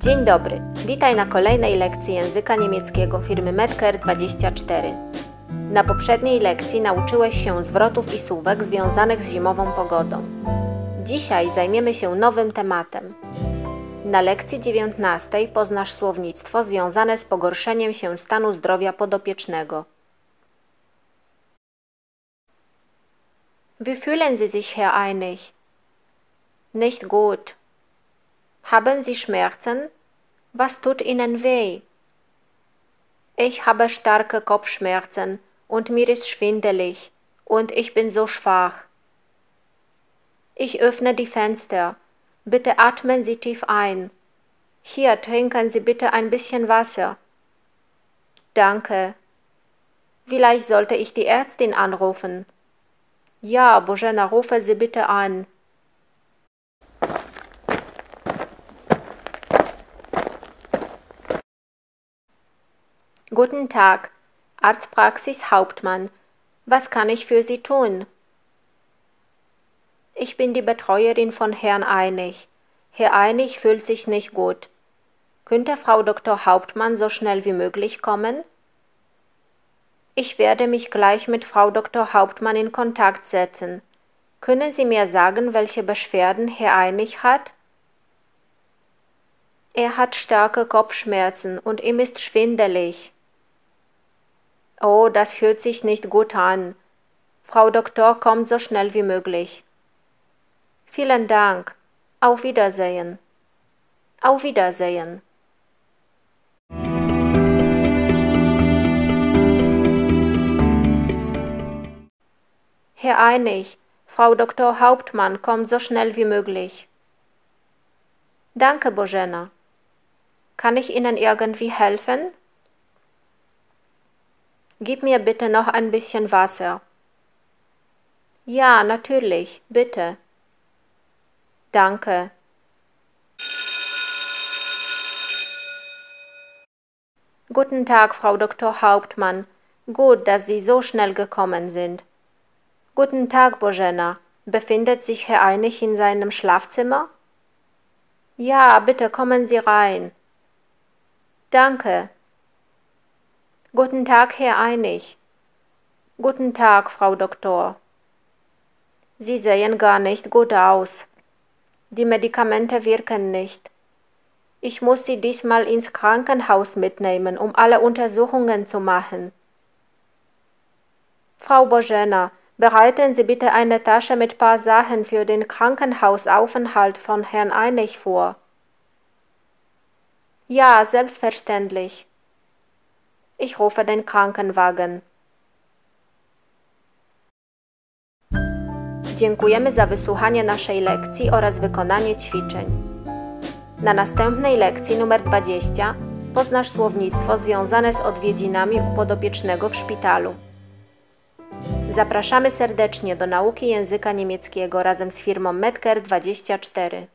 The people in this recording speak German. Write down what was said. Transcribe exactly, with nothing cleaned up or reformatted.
Dzień dobry, witaj na kolejnej lekcji języka niemieckiego firmy Medcare dwadzieścia cztery. Na poprzedniej lekcji nauczyłeś się zwrotów i słówek związanych z zimową pogodą. Dzisiaj zajmiemy się nowym tematem. Na lekcji dziewiętnastej poznasz słownictwo związane z pogorszeniem się stanu zdrowia podopiecznego. Wie fühlen Sie sich, Herr Einig? Nicht gut. Haben Sie Schmerzen? Was tut Ihnen weh? Ich habe starke Kopfschmerzen und mir ist schwindelig und ich bin so schwach. Ich öffne die Fenster. Bitte atmen Sie tief ein. Hier, trinken Sie bitte ein bisschen Wasser. Danke. Vielleicht sollte ich die Ärztin anrufen. Ja, Bożena, rufe sie bitte an. Guten Tag, Arztpraxis Hauptmann. Was kann ich für Sie tun? Ich bin die Betreuerin von Herrn Einig. Herr Einig fühlt sich nicht gut. Könnte Frau Doktor Hauptmann so schnell wie möglich kommen? Ich werde mich gleich mit Frau Doktor Hauptmann in Kontakt setzen. Können Sie mir sagen, welche Beschwerden Herr Einig hat? Er hat starke Kopfschmerzen und ihm ist schwindelig. Oh, das hört sich nicht gut an. Frau Doktor kommt so schnell wie möglich. Vielen Dank. Auf Wiedersehen. Auf Wiedersehen. Herr Einig, Frau Doktor Hauptmann kommt so schnell wie möglich. Danke, Bożena. Kann ich Ihnen irgendwie helfen? Gib mir bitte noch ein bisschen Wasser. Ja, natürlich, bitte. Danke. Guten Tag, Frau Doktor Hauptmann. Gut, dass Sie so schnell gekommen sind. Guten Tag, Bożena. Befindet sich Herr Einig in seinem Schlafzimmer? Ja, bitte kommen Sie rein. Danke. Guten Tag, Herr Einig. Guten Tag, Frau Doktor. Sie sehen gar nicht gut aus. Die Medikamente wirken nicht. Ich muss Sie diesmal ins Krankenhaus mitnehmen, um alle Untersuchungen zu machen. Frau Bożena, bereiten Sie bitte eine Tasche mit paar Sachen für den Krankenhausaufenthalt von Herrn Einig vor. Ja, selbstverständlich. Ich rufe den Krankenwagen. Dziękujemy za wysłuchanie naszej lekcji oraz wykonanie ćwiczeń. Na następnej lekcji numer dwadzieścia poznasz słownictwo związane z odwiedzinami u podopiecznego w szpitalu. Zapraszamy serdecznie do nauki języka niemieckiego razem z firmą Medcare dwadzieścia cztery.